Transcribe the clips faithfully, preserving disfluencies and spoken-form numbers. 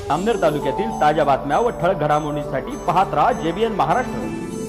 जामनेर तालुक्यातील ताज्या बातम्या व ठळक घडामोडींसाठी पाहत राहा जेबीएन महाराष्ट्र।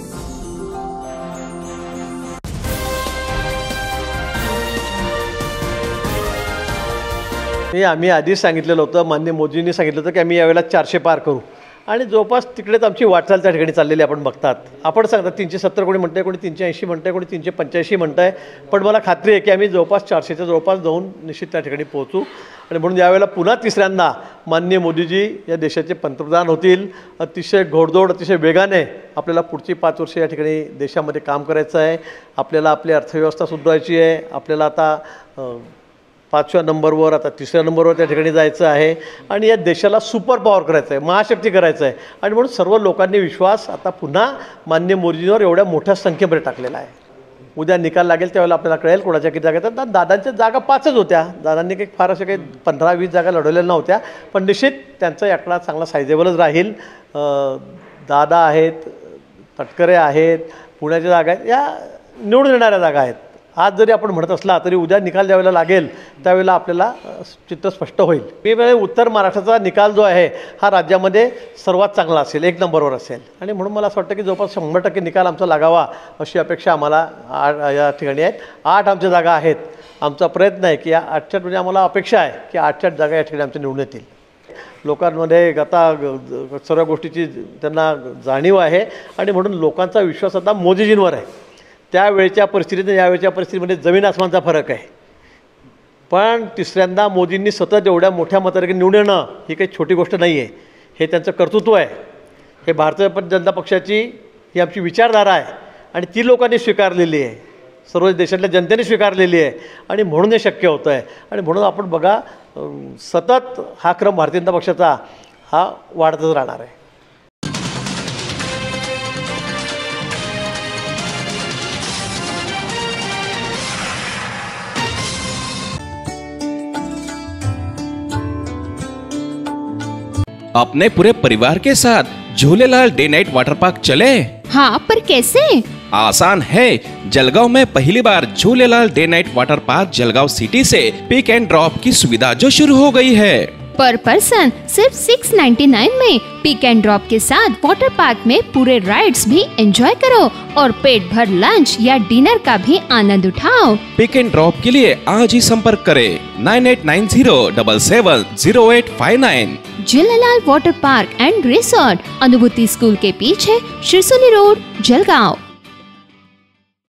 हे आम्ही आधीच सांगितलेलं होतं, माननीय मोदींनी सांगितलं होतं की आम्ही यावेळेला चारशे पार करू आणि जवळपास तिकडेच आमची वाटचाल त्या ठिकाणी चाललेली आपण बघतात। आपण सांगतात तीनशे सत्तर कोणी म्हणताय, कोणी तीनशे ऐंशी म्हणताय, कोणी तीनशे पंच्याऐंशी म्हणताय, पण मला खात्री आहे की आम्ही जवळपास चारशेच्या जवळपास जाऊन निश्चित त्या ठिकाणी पोहोचू। आणि म्हणून यावेळेला पुन्हा तिसऱ्यांदा माननीय मोदीजी या देशाचे पंतप्रधान होतील। अतिशय घोडदौड अतिशय वेगाने आपल्याला पुढची पाच वर्षे या ठिकाणी देशामध्ये काम करायचं आहे। आपल्याला आपली अर्थव्यवस्था सुधारायची आहे। आपल्याला आता पाचव्या नंबरवर आता तिसऱ्या नंबरवर त्या ठिकाणी जायचं आहे आणि या देशाला सुपर पॉवर करायचं आहे, महाशक्ती करायचं आहे। आणि म्हणून सर्व लोकांनी विश्वास आता पुन्हा माननीय मोदींवर एवढ्या मोठ्या संख्येमध्ये टाकलेला आहे। उद्या निकाल लागेल त्यावेळेला आपल्याला कळेल कोणाच्या किती जागा आहेत। दादांच्या जागा पाचच होत्या, दादांनी काही फार अशा काही पंधरा वीस जागा लढवलेल्या नव्हत्या, पण निश्चित त्यांचा आकडा चांगला सायझेबलच राहील। दादा आहेत, तटकरे आहेत, पुण्याच्या जागा आहेत, या निवडून येणाऱ्या जागा आहेत। आज जरी आपण म्हणत असला तरी उद्या निकाल ज्यावेळेला लागेल त्यावेळेला आपल्याला चित्र स्पष्ट होईल। मी म्हणजे उत्तर महाराष्ट्राचा निकाल जो आहे हा राज्यामध्ये सर्वात चांगला असेल, एक नंबरवर असेल आणि म्हणून मला असं वाटतं की जवळपास शंभर टक्के निकाल आमचा लागावा अशी अपेक्षा आम्हाला या ठिकाणी आहेत। आठ आमच्या जागा आहेत। आमचा प्रयत्न आहे की या आठच्या म्हणजे आम्हाला अपेक्षा आहे की आठच्या जागा या ठिकाणी आमच्या निवडून येतील। लोकांमध्ये आता सर्व गोष्टीची त्यांना जाणीव आहे आणि म्हणून लोकांचा विश्वास आता मोदीजींवर आहे। त्यावेळच्या परिस्थितीत यावेळच्या परिस्थितीमध्ये जमीन आसमानचा फरक आहे, पण तिसऱ्यांदा मोदींनी सतत एवढ्या मोठ्या मताने निवडून येणं ही काही छोटी गोष्ट नाही आहे। हे त्यांचं कर्तृत्व आहे, हे भारतीय जनता पक्षाची ही आमची विचारधारा आहे आणि ती लोकांनी स्वीकारलेली आहे, सर्व देशातल्या जनतेने स्वीकारलेली आहे आणि म्हणून हे शक्य होतं आहे। आणि म्हणून आपण बघा सतत हा क्रम भारतीय जनता पक्षाचा हा वाढतच राहणार आहे। अपने पूरे परिवार के साथ Jhulelal day night water park चले? हाँ, पर कैसे? आसान है। जलगांव में पहली बार Jhulelal day night water park Jalgaon city से पिक एंड ड्रॉप की सुविधा जो शुरू हो गई है। पर पर्सन सिर्फ सिक्स नाइन्टी नाइन में पिक एंड ड्रॉप के साथ वाटर पार्क में पूरे राइड्स भी एंजॉय करो और पेट भर लंच या डिनर का भी आनंद उठाओ। पिक एंड ड्रॉप के लिए आज ही संपर्क करें nine eight nine zero double seven zero eight five nine. Jhulelal water park and resort, Anubhuti school के पीछे, शिरसोली रोड, जलगांव।